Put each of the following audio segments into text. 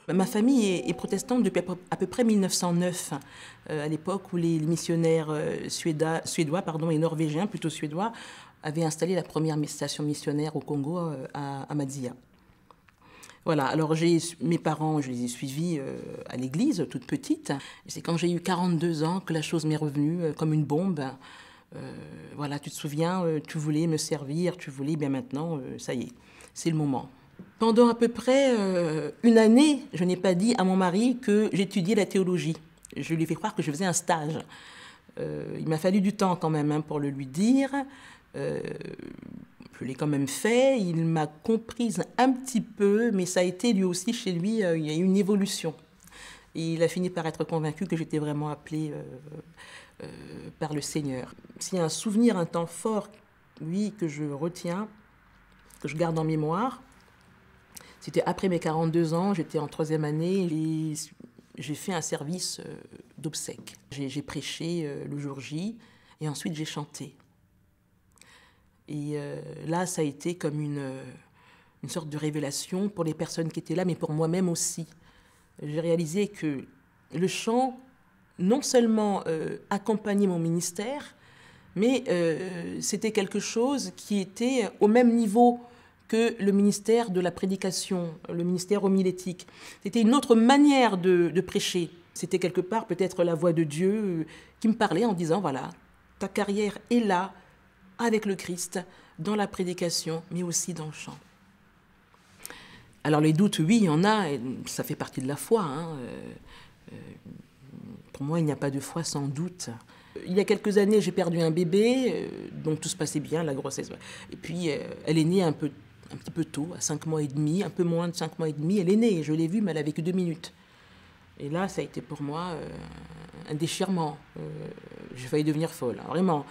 Ma famille est protestante depuis à peu près 1909, à l'époque où les missionnaires suédois et norvégiens, plutôt suédois, avaient installé la première station missionnaire au Congo, à Madzia. Voilà, alors mes parents, je les ai suivis à l'église, toute petite. C'est quand j'ai eu 42 ans que la chose m'est revenue comme une bombe. Voilà, tu te souviens, tu voulais me servir, tu voulais, bien maintenant, ça y est, c'est le moment. Pendant à peu près une année, je n'ai pas dit à mon mari que j'étudiais la théologie. Je lui ai fait croire que je faisais un stage. Il m'a fallu du temps quand même pour le lui dire. Je l'ai quand même fait. Il m'a comprise un petit peu, mais ça a été lui aussi, chez lui, il y a eu une évolution. Et il a fini par être convaincu que j'étais vraiment appelée par le Seigneur. S'il y a un souvenir, un temps fort, oui, que je retiens, que je garde en mémoire, c'était après mes 42 ans, j'étais en 3e année, et j'ai fait un service d'obsèques. J'ai prêché le jour J, et ensuite j'ai chanté. Et là, ça a été comme une sorte de révélation pour les personnes qui étaient là, mais pour moi-même aussi. J'ai réalisé que le chant, non seulement accompagnait mon ministère, mais c'était quelque chose qui était au même niveau que le ministère de la prédication, le ministère homilétique. C'était une autre manière de prêcher. C'était quelque part peut-être la voix de Dieu qui me parlait en disant, voilà, ta carrière est là, avec le Christ, dans la prédication, mais aussi dans le chant. Alors les doutes, oui, il y en a, et ça fait partie de la foi. Pour moi, il n'y a pas de foi sans doute. Il y a quelques années, j'ai perdu un bébé, donc tout se passait bien, la grossesse. Et puis, elle est née un petit peu tôt, à 5 mois et demi, un peu moins de 5 mois et demi. Elle est née, je l'ai vue, mais elle avait que 2 minutes. Et là, ça a été pour moi un déchirement. J'ai failli devenir folle, hein, vraiment.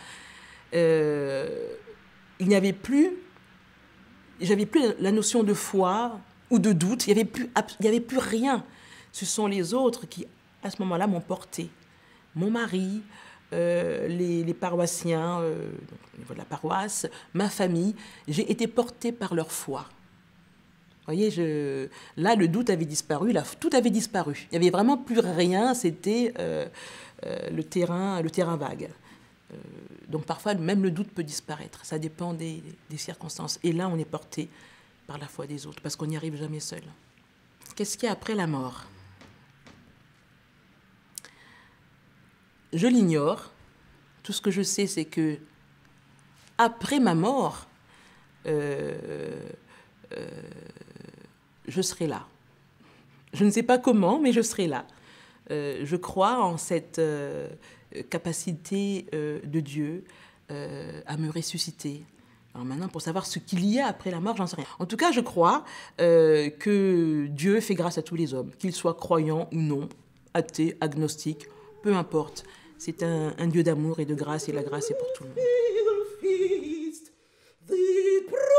Il n'y avait plus, j'avais plus la notion de foi ou de doute, il n'y avait plus rien. Ce sont les autres qui, à ce moment-là, m'ont porté. Mon mari, les paroissiens au niveau de la paroisse, ma famille, j'ai été portée par leur foi. Vous voyez, là, le doute avait disparu, là, tout avait disparu. Il n'y avait vraiment plus rien, c'était le terrain vague. Donc parfois, même le doute peut disparaître. Ça dépend des circonstances. Et là, on est porté par la foi des autres, parce qu'on n'y arrive jamais seul. Qu'est-ce qu'il y a après la mort ? Je l'ignore. Tout ce que je sais, c'est que après ma mort, je serai là. Je ne sais pas comment, mais je serai là. Je crois en cette capacité de Dieu à me ressusciter. Alors maintenant, pour savoir ce qu'il y a après la mort, j'en sais rien. En tout cas, je crois que Dieu fait grâce à tous les hommes, qu'ils soient croyants ou non, athées, agnostiques, peu importe. C'est un Dieu d'amour et de grâce, et la grâce est pour tout le monde.